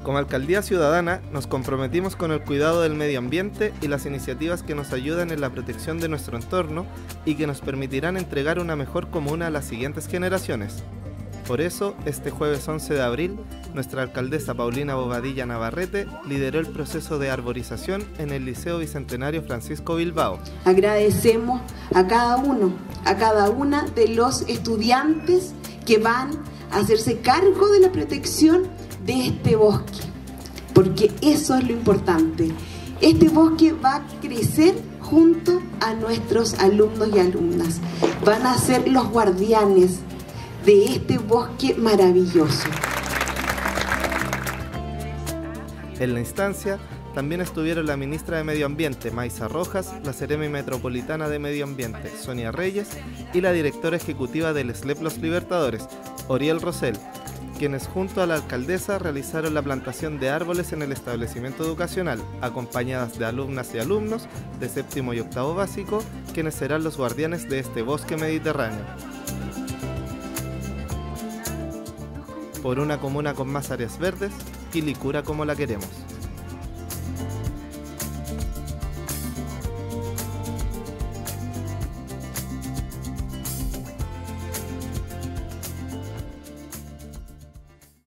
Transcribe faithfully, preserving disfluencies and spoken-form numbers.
Como Alcaldía Ciudadana, nos comprometimos con el cuidado del medio ambiente y las iniciativas que nos ayudan en la protección de nuestro entorno y que nos permitirán entregar una mejor comuna a las siguientes generaciones. Por eso, este jueves once de abril, nuestra alcaldesa Paulina Bobadilla Navarrete lideró el proceso de arborización en el Liceo Bicentenario Francisco Bilbao. Agradecemos a cada uno, a cada una de los estudiantes que van a hacerse cargo de la protección de este bosque, porque eso es lo importante. Este bosque va a crecer junto a nuestros alumnos y alumnas. Van a ser los guardianes de este bosque maravilloso. En la instancia también estuvieron la ministra de Medio Ambiente, Maisa Rojas, la Seremi Metropolitana de Medio Ambiente, Sonia Reyes, y la directora ejecutiva del S L E P Los Libertadores, Oriel Rosell, quienes junto a la alcaldesa realizaron la plantación de árboles en el establecimiento educacional, acompañadas de alumnas y alumnos de séptimo y octavo básico, quienes serán los guardianes de este bosque mediterráneo. Por una comuna con más áreas verdes, Quilicura como la queremos.